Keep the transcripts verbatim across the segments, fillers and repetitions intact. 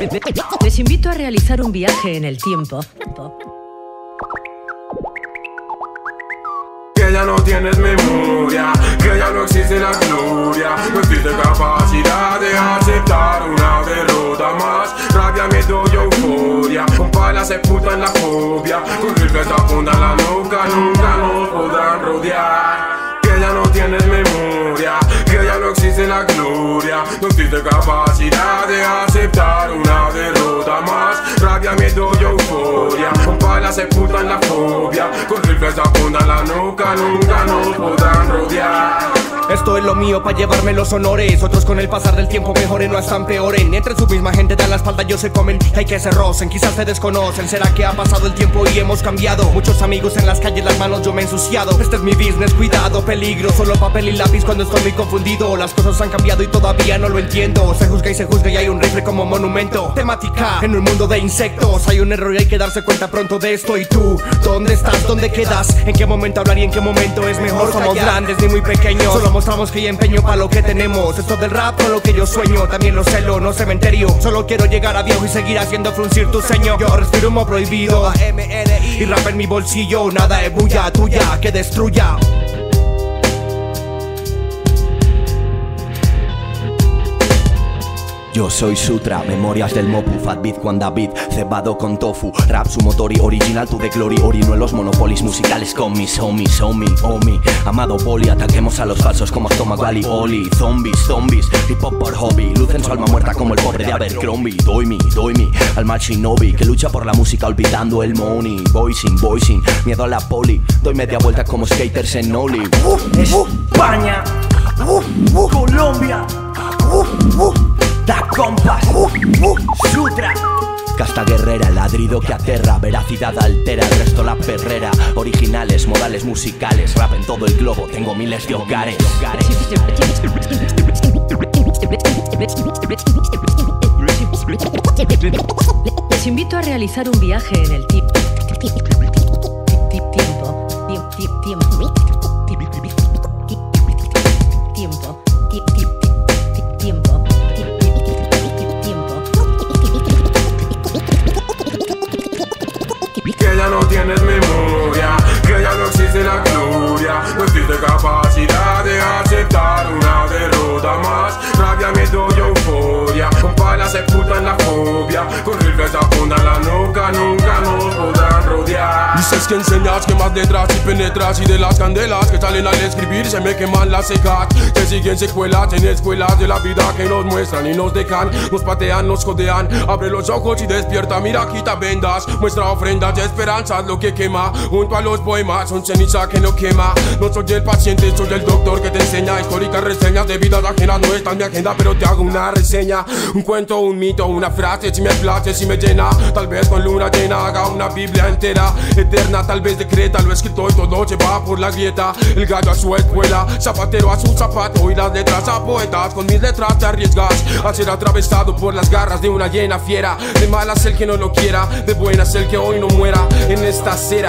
Les invito a realizar un viaje en el tiempo. Que ya no tienes memoria, que ya no existe la gloria. No existe capacidad de aceptar una derrota más. Rabia, miedo y euforia, con palas sepultan la fobia. Con rifles apuntan la nuca, nunca nos podrán rodear. Que ya no tienes memoria, que ya no existe la gloria. No existe capacidad de aceptar una derrota más. Rabia, miedo y euforia, con palas sepultan la fobia. Con rifles apuntan la nuca, nunca nos podrán rodear. Esto es lo mío pa' llevarme los honores. Otros con el pasar del tiempo mejoren o hasta empeoren. Entre su misma gente dan la espalda, ellos se comen. Hay que se rocen, quizás se desconocen. ¿Será que ha pasado el tiempo y hemos cambiado? Muchos amigos en las calles, las manos yo me he ensuciado. Este es mi business, cuidado, peligro. Solo papel y lápiz cuando estoy muy confundido. Las cosas han cambiado y todavía no lo entiendo. Se juzga y se juzga y hay un rifle como monumento. Temática en un mundo de insectos. Hay un error y hay que darse cuenta pronto de esto. ¿Y tú? ¿Dónde estás? ¿Dónde quedas? ¿En qué momento hablar y en qué momento es mejor? Somos grandes ni muy pequeños. Solo mostramos que hay empeño para lo que tenemos. Esto del rap con lo que yo sueño, también lo celo, no cementerio. Solo quiero llegar a viejo y seguir haciendo fruncir tu ceño. Yo respiro humo prohibido y rap en mi bolsillo. Nada de bulla tuya que destruya. Yo soy Sutra, memorias del Mopu, Fat Beat, Juan David, cebado con tofu. Rap, sumotori, original to the glory. Orino en los monopolis musicales con mis homies, homie, homie. Amado poli, ataquemos a los falsos como estómago ali, oli. Zombies, zombies, hip hop por hobby. Lucen su alma muerta como el pobre de Abercrombie. Doy mi, doy mi, al mal shinobi que lucha por la música olvidando el money. Voicing, voicing, miedo a la poli. Doy media vuelta como skaters en Oli. uh, España, uh, uh, Colombia, uh, uh. Da Compás, uh, uh, Sutra. Casta guerrera, ladrido que aterra, veracidad altera, el resto la perrera. Originales, modales musicales, rap en todo el globo, tengo miles de hogares. Les invito a realizar un viaje en el tiempo. Tiempo. Tiempo. Tiempo. Tiempo. Que ya no tienes memoria, que ya no existe la gloria. No existe capacidad de aceptar una derrota más. Rabia, miedo y euforia, con palas sepultan la fobia. Con rifles apuntan la nuca, nunca nos podrán rodear. Dices que enseñas, que más detrás y penetras. Y de las candelas que salen al escribir se me queman las cejas. Que siguen secuelas en escuelas de la vida que nos muestran y nos dejan. Nos patean, nos jodean. Abre los ojos y despierta, mira, quita vendas. Muestra ofrendas de esperanza, lo que quema. Junto a los poemas, son ceniza que no quema. No soy el paciente, soy el doctor que te enseña históricas reseñas de vidas ajenas. No está en mi agenda, pero te hago una reseña. Un cuento, un mito, una frase, si me place, si me llena. Tal vez con luna llena haga una biblia entera, eterna, tal vez decreta lo escrito y todo se va por la grieta. El gallo a su escuela, zapatero a su zapato y las letras a poetas. Con mis letras te arriesgas a ser atravesado por las garras de una hiena fiera. De malas el que no lo quiera, de buenas el que hoy no muera en esta acera.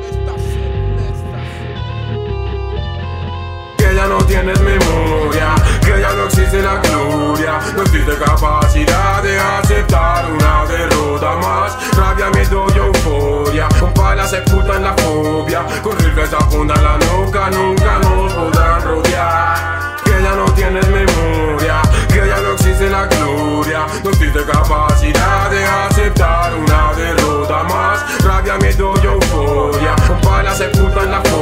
Que ya no tienes memoria, que ya no existe la gloria. No existe capacidad de aceptar una derrota más. Rabia, miedo y euforia, con palas sepultan la fobia. Con rifles apuntan la nuca, nunca nos podrán rodear. Que ya no tienes memoria, que ya no existe la gloria. No existe capacidad de aceptar una derrota más. Rabia, miedo y euforia, con palas sepultan la fobia.